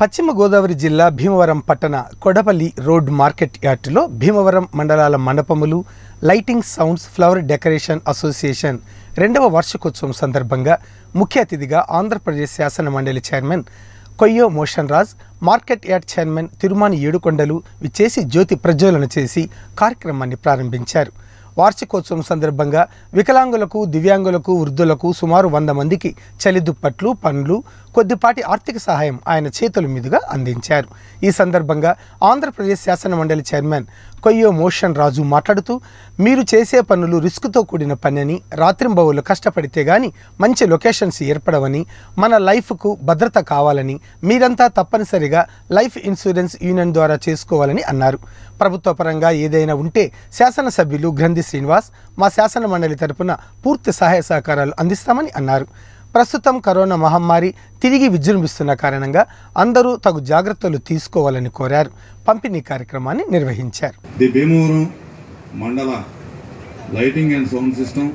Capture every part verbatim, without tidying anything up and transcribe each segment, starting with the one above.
పశ్చిమ గోదావరి జిల్లా భీమవరం పట్టణ కొడపల్లి రోడ్ మార్కెట్ యార్డులో భీమవరం మండలాల మండపములు lighting sounds flower decoration association రెండవ వార్షికోత్సవం సందర్భంగా ముఖ్య అతిథిగా ఆంధ్రప్రదేశ్ శాసన మండలి chairman Koyye Moshen Raj market yard chairman Tirumani Yedukondalu విచ్చేసి జ్యోతి ప్రజ్వలన చేసి కార్యక్రమాన్ని ప్రారంభించారు. వార్షికోత్సవం సందర్భంగా వికలాంగులకు దివ్యాంగులకు వృద్ధులకు సుమారు వంద మందికి చలిదుప్పట్లు పండ్లు కొద్దిపాటి ఆర్థిక సహాయం ఆయన చేతుల మీదుగా అందించారు. ఈ సందర్భంగా ఆంధ్రప్రదేశ్ శాసన మండలి చైర్మన్ కొయ్యో మోషన్ రాజు మాట్లాడుతూ మీరు చేసే పనులు రిస్క్తో కూడిన పని, రాత్రింబవళ్ళు కష్టపడితే గాని మంచి లొకేషన్స్ ఏర్పడవని, మన లైఫ్కు భద్రత కావాలని మీరంతా తప్పనిసరిగా లైఫ్ ఇన్సూరెన్స్ యూనియన్ ద్వారా చేసుకోవాలని అన్నారు. ప్రభుత్వ పరంగా ఏదైనా ఉంటే శాసనసభ్యులు గ్రంథి శ్రీనివాస్ మా శాసన మండలి తరపున పూర్తి సహాయ సహకారాలు అందిస్తామని అన్నారు. ప్రస్తుతం కరోనా మహమ్మారి తిరిగి విజృంభిస్తున్న కారణంగా అందరూ తగు జాగ్రత్తలు తీసుకోవాలని కోరారు. పంపిణీ కార్యక్రమాన్ని నిర్వహించారు. ది భీమవరం మండల lighting and sound system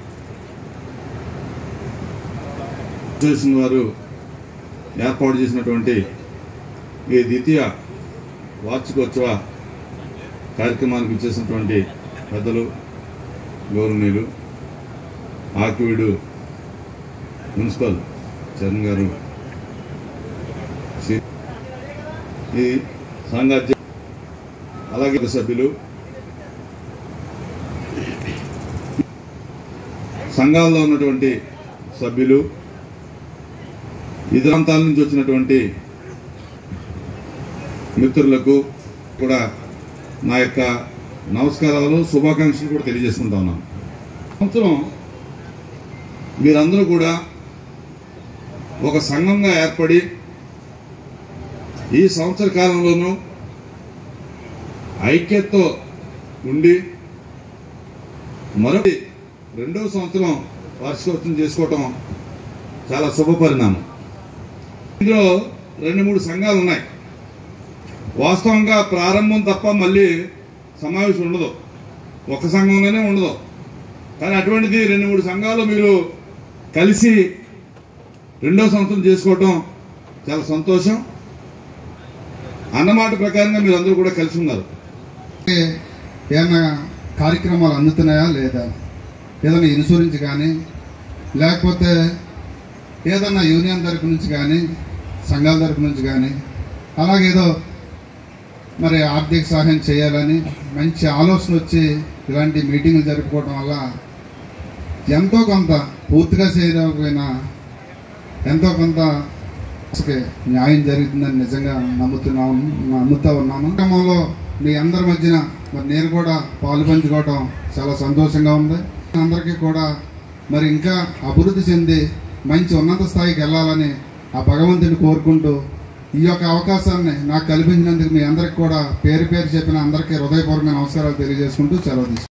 association వారు ఏర్పాటు చేసినటువంటి ఈ ద్వితీయ వార్షికోత్సవ కార్యక్రమానికి ఇచ్చేసినటువంటి పెద్దలు గౌరవనీయులు ఆకివీడు మున్సిపల్ చైర్మన్ గారు, ఈ సంఘ అలాగే సభ్యులు, సంఘాల్లో ఉన్నటువంటి సభ్యులు, ఇతర ప్రాంతాల నుంచి వచ్చినటువంటి మిత్రులకు కూడా నా యొక్క నమస్కారాలు శుభాకాంక్షలు కూడా తెలియజేసుకుంటా ఉన్నాను. సంవత్సరం మీరందరూ కూడా ఒక సంఘంగా ఏర్పడి ఈ సంవత్సర కాలంలోనూ ఐక్యతతో ఉండి మరొకటి రెండవ సంవత్సరం వార్షికోత్సవం చేసుకోవటం చాలా శుభ పరిణామం. ఇందులో రెండు మూడు సంఘాలు ఉన్నాయి. వాస్తవంగా ప్రారంభం తప్ప మళ్ళీ సమావేశం ఉండదు, ఒక సంఘంలోనే ఉండదు. కానీ అటువంటిది రెండు మూడు సంఘాలు మీరు కలిసి రెండో సంవత్సరం చేసుకోవటం చాలా సంతోషం. అన్నమాట ప్రకారంగా మీరు అందరూ కూడా కలిసి ఉన్నారు. ఏమైనా కార్యక్రమాలు అందుతున్నాయా లేదా, ఏదైనా ఇన్సూరెన్స్ కానీ లేకపోతే ఏదన్నా యూనియన్ తరపు నుంచి కానీ సంఘాల తరపు నుంచి కానీ అలాగేదో మరి ఆర్థిక సహాయం చేయాలని మంచి ఆలోచన వచ్చి ఇలాంటి మీటింగ్లు జరుపుకోవడం వల్ల ఎంతో కొంత పూర్తిగా చేయకపోయినా ఎంతో కొంత న్యాయం జరుగుతుందని నిజంగా నమ్ముతున్నాము నమ్ముతా ఉన్నాను. క్రమంలో మీ అందరి మధ్యన మరి నేను కూడా పాలు పంచుకోవడం చాలా సంతోషంగా ఉంది. అందరికీ కూడా మరి ఇంకా అభివృద్ధి చెంది మంచి ఉన్నత స్థాయికి వెళ్ళాలని ఆ భగవంతుని కోరుకుంటూ ఈ యొక్క అవకాశాన్ని నాకు కల్పించినందుకు మీ అందరికి కూడా పేరు పేరు చెప్పిన అందరికీ హృదయపూర్వక నమస్కారాలు తెలియజేసుకుంటూ సెలవు తీసుకుంటాను.